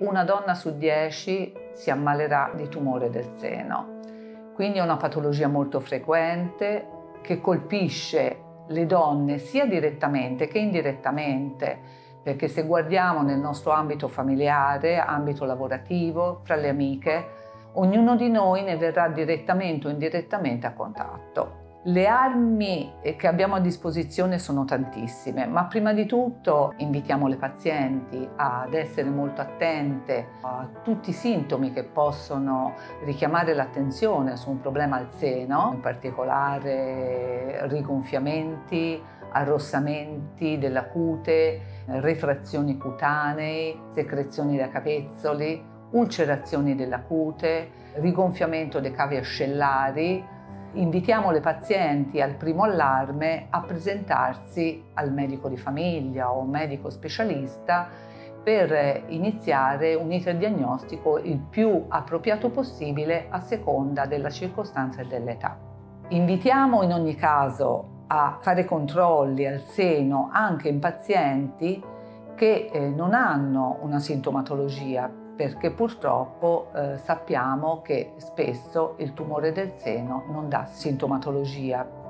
una donna su 10 si ammalerà di tumore del seno. Quindi è una patologia molto frequente che colpisce le donne sia direttamente che indirettamente, perché se guardiamo nel nostro ambito familiare, ambito lavorativo, fra le amiche, ognuno di noi ne verrà direttamente o indirettamente a contatto. Le armi che abbiamo a disposizione sono tantissime, ma prima di tutto invitiamo le pazienti ad essere molto attente a tutti i sintomi che possono richiamare l'attenzione su un problema al seno, in particolare rigonfiamenti, arrossamenti della cute, refrazioni cutanei, secrezioni da capezzoli, ulcerazioni della cute, rigonfiamento dei cavi ascellari. Invitiamo le pazienti al primo allarme a presentarsi al medico di famiglia o medico specialista per iniziare un iter diagnostico il più appropriato possibile a seconda della circostanza e dell'età. Invitiamo in ogni caso a fare controlli al seno anche in pazienti che non hanno una sintomatologia, perché purtroppo sappiamo che spesso il tumore del seno non dà sintomatologia.